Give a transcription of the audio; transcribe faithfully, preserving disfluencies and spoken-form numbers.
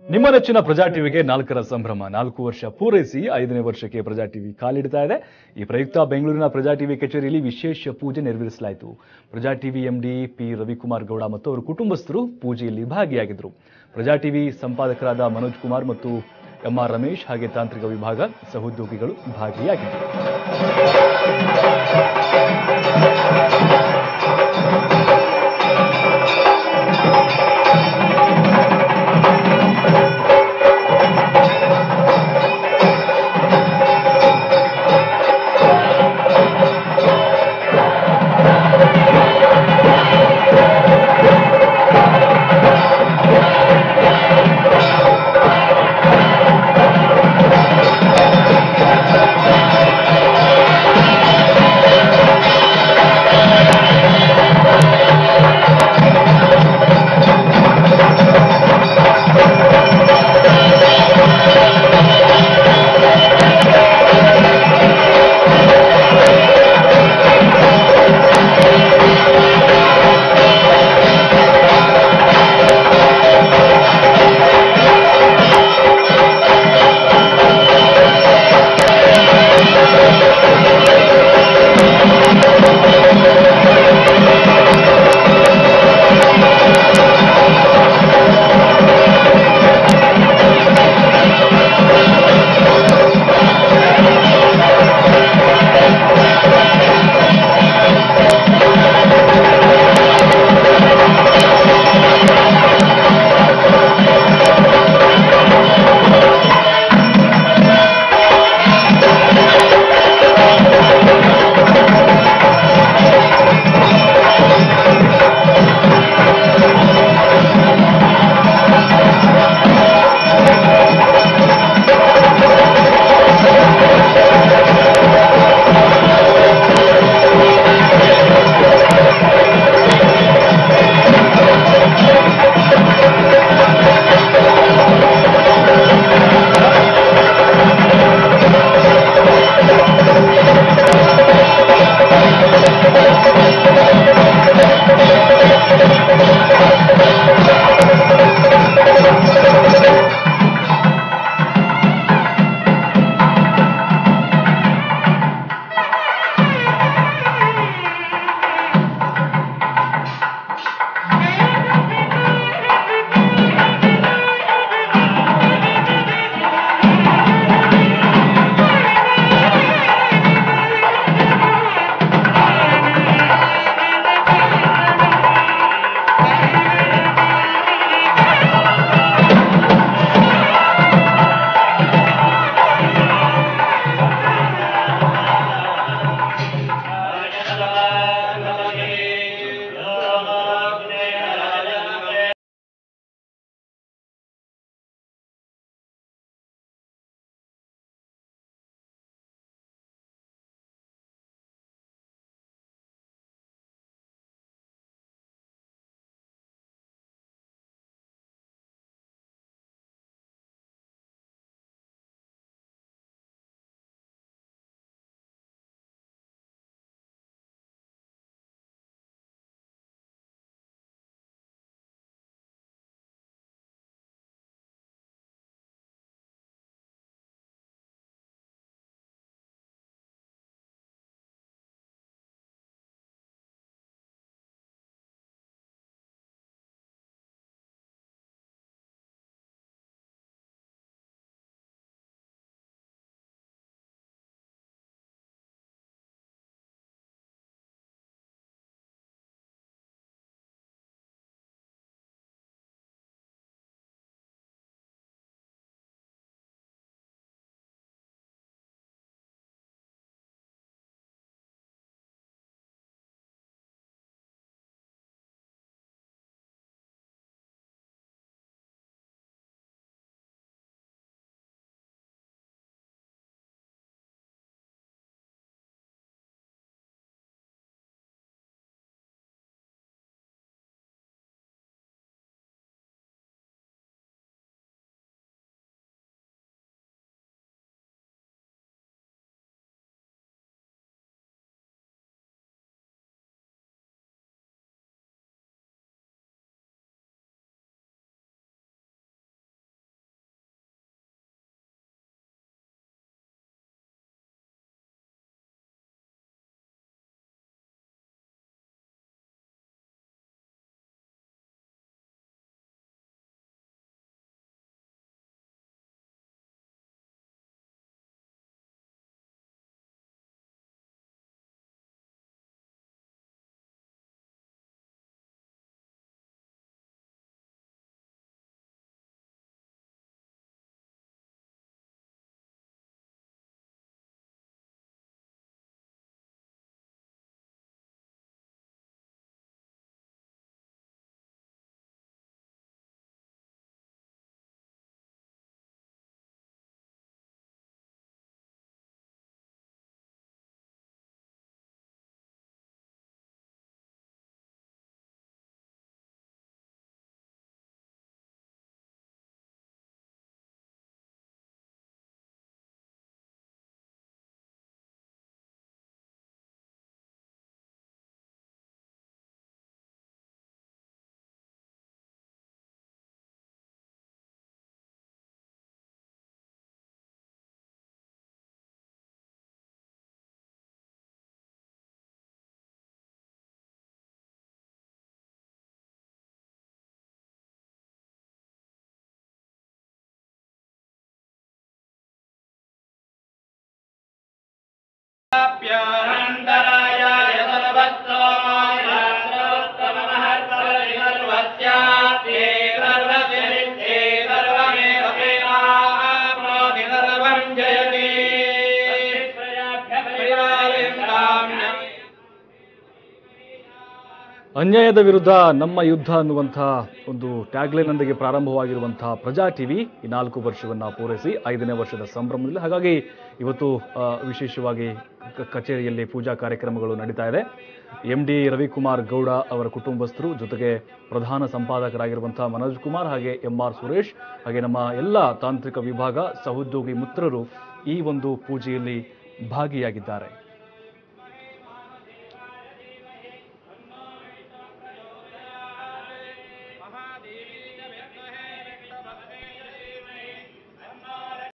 ನಿಮ್ಮ ನೆಚ್ಚಿನ ಪ್ರಜಾ ಟಿವಿಗೆ ನಾಲ್ಕರ ಸಂಭ್ರಮ. ನಾಲ್ಕು ವರ್ಷ ಪೂರೈಸಿ ಐದನೇ ವರ್ಷಕ್ಕೆ ಪ್ರಜಾ ಟಿವಿ ಕಾಲಿಡ್ತಾ ಇದೆ. ಈ ಪ್ರಯುಕ್ತ ಬೆಂಗಳೂರಿನ ಪ್ರಜಾ ಟಿವಿ ಕಚೇರಿಯಲ್ಲಿ ವಿಶೇಷ ಪೂಜೆ ನೆರವೇರಿಸಲಾಯಿತು. Praja TV MD P Ravikumar Gowda ಮತ್ತು ಅವರ ಕುಟುಂಬಸ್ಥರು ಪೂಜೆಯಲ್ಲಿ ಭಾಗಿಯಾಗಿದ್ದರು. ಪ್ರಜಾ ಟಿವಿ ಸಂಪಾದಕರಾದ ಮನೋಜ್ ಕುಮಾರ್ ಮತ್ತು ಎಂ ಆರ್ ರಮೇಶ್ ಹಾಗೆ ತಾಂತ್ರಿಕ ವಿಭಾಗ ಸಹೋದ್ಯೋಗಿಗಳು ಭಾಗಿಯಾಗಿದ್ದರು. ಅನ್ಯಾಯದ ವಿರುದ್ಧ ನಮ್ಮ ಯುದ್ಧ ಅನ್ನುವಂತಹ ಒಂದು ಟ್ಯಾಗ್ಲೈನ್ನೊಂದಿಗೆ ಪ್ರಾರಂಭವಾಗಿರುವಂತಹ ಪ್ರಜಾ ಟಿವಿ ಈ ನಾಲ್ಕು ವರ್ಷವನ್ನ ಪೂರೈಸಿ ಐದನೇ ವರ್ಷದ ಸಂಭ್ರಮದಲ್ಲಿ. ಹಾಗಾಗಿ ಇವತ್ತು ವಿಶೇಷವಾಗಿ ಕಚೇರಿಯಲ್ಲಿ ಪೂಜಾ ಕಾರ್ಯಕ್ರಮಗಳು ನಡೀತಾ ಇದೆ. ಎಂ ಡಿ ರವಿಕುಮಾರ್ ಗೌಡ ಅವರ ಕುಟುಂಬಸ್ಥರು, ಜೊತೆಗೆ ಪ್ರಧಾನ ಸಂಪಾದಕರಾಗಿರುವಂತಹ ಮನೋಜ್ ಕುಮಾರ್, ಹಾಗೆ ಎಂ ಆರ್ ಸುರೇಶ್, ಹಾಗೆ ನಮ್ಮ ಎಲ್ಲ ತಾಂತ್ರಿಕ ವಿಭಾಗ, ಸಹೋದ್ಯೋಗಿ ಮಿತ್ರರು ಈ ಒಂದು ಪೂಜೆಯಲ್ಲಿ ಭಾಗಿಯಾಗಿದ್ದಾರೆ.